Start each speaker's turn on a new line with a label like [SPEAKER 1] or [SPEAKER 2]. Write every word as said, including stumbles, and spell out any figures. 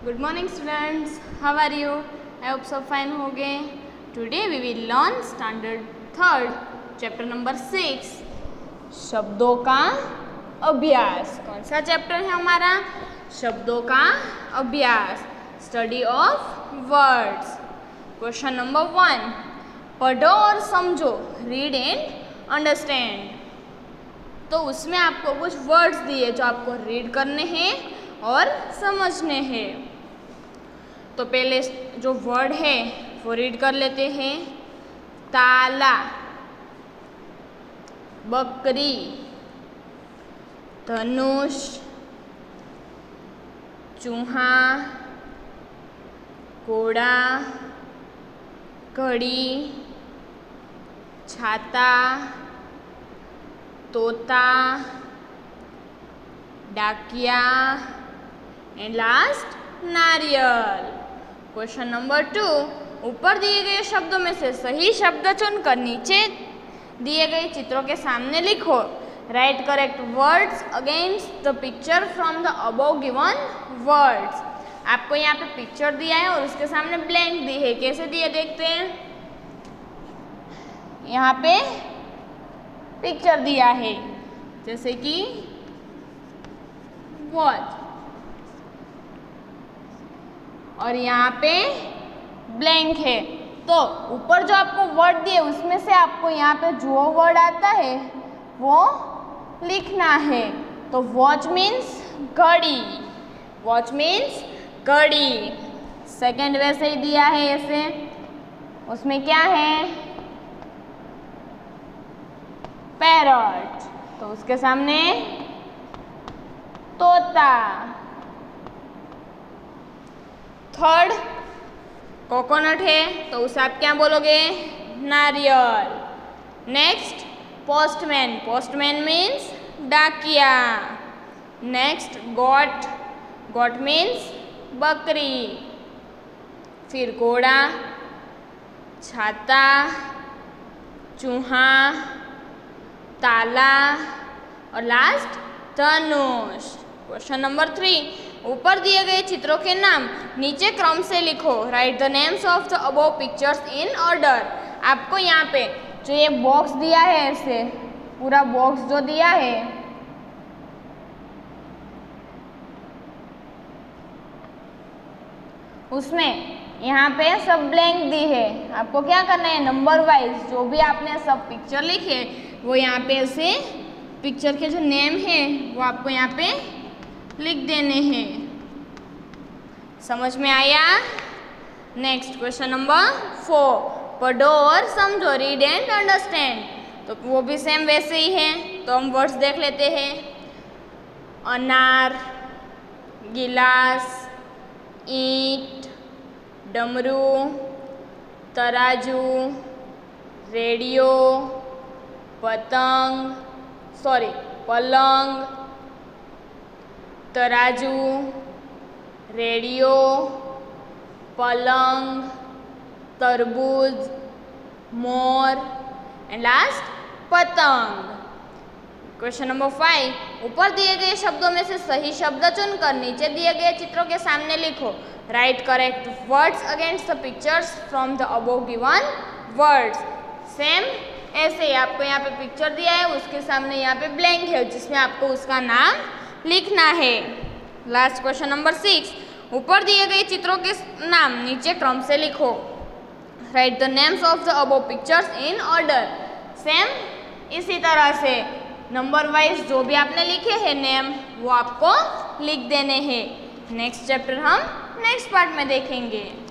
[SPEAKER 1] Good morning students, how are you? I hope सब fine हो गए. Today we will learn standard third chapter number six शब्दों का अभ्यास. कौन सा चैप्टर है हमारा? शब्दों का अभ्यास, study of words. Question number one, पढ़ो और समझो, रीड एंड अंडरस्टैंड. तो उसमें आपको कुछ वर्ड्स दिए जो आपको रीड करने हैं और समझने हैं. तो पहले जो वर्ड है वो रीड कर लेते हैं. ताला, बकरी, धनुष, चूहा, घोड़ा, घड़ी, छाता, तोता, डाकिया एंड लास्ट नारियल. क्वेश्चन नंबर टू, ऊपर दिए गए शब्दों में से सही शब्द चुनकर नीचे दिए गए चित्रों के सामने लिखो. Write correct words against the picture from the above given words. आपको यहाँ पे पिक्चर दिया है और उसके सामने ब्लैंक दी है. कैसे दिए देखते हैं. यहाँ पे पिक्चर दिया है जैसे कि वॉच, और यहाँ पे ब्लैंक है. तो ऊपर जो आपको वर्ड दिए उसमें से आपको यहाँ पे जो वर्ड आता है वो लिखना है. तो वॉच मीन्स घड़ी, वॉच मीन्स घड़ी. सेकेंड वैसे ही दिया है ऐसे, उसमें क्या है पैरट, तो उसके सामने तोता. थर्ड कोकोनट है तो उसे आप क्या बोलोगे नारियल. नेक्स्ट पोस्टमैन, पोस्टमैन मीन्स डाकिया. नेक्स्ट गोट, गोट मीन्स बकरी. फिर घोड़ा, छाता, चूहा, ताला और लास्ट धनुष. क्वेश्चन नंबर थ्री, ऊपर दिए गए चित्रों के नाम नीचे क्रम से लिखो. Write the names of the above pictures in order. आपको यहाँ पे जो ये बॉक्स दिया है ऐसे पूरा बॉक्स जो दिया है उसमें यहाँ पे सब ब्लैंक दी है. आपको क्या करना है नंबर वाइज जो भी आपने सब पिक्चर लिखे वो यहाँ पे ऐसे पिक्चर के जो नेम है वो आपको यहाँ पे लिख देने हैं. समझ में आया. नेक्स्ट क्वेश्चन नंबर फोर, पढ़ो और समझो, रीड एंड अंडरस्टैंड. तो वो भी सेम वैसे ही है. तो हम वर्ड्स देख लेते हैं. अनार, गिलास, ईंट, डमरू, तराजू, रेडियो, पतंग सॉरी पलंग, तराजू, रेडियो, पलंग, तरबूज, मोर एंड लास्ट पतंग. क्वेश्चन नंबर फाइव, ऊपर दिए गए शब्दों में से सही शब्द चुनकर नीचे दिए गए चित्रों के सामने लिखो. Write correct words against the pictures from the above given words. Same ऐसे ही आपको यहाँ पे पिक्चर दिया है उसके सामने यहाँ पे ब्लैंक है जिसमें आपको उसका नाम लिखना है. लास्ट क्वेश्चन नंबर सिक्स, ऊपर दिए गए चित्रों के नाम नीचे क्रम से लिखो. Write the names of the above pictures in order. Same इसी तरह से नंबर वाइज जो भी आपने लिखे हैं नेम वो आपको लिख देने हैं. नेक्स्ट चैप्टर हम नेक्स्ट पार्ट में देखेंगे.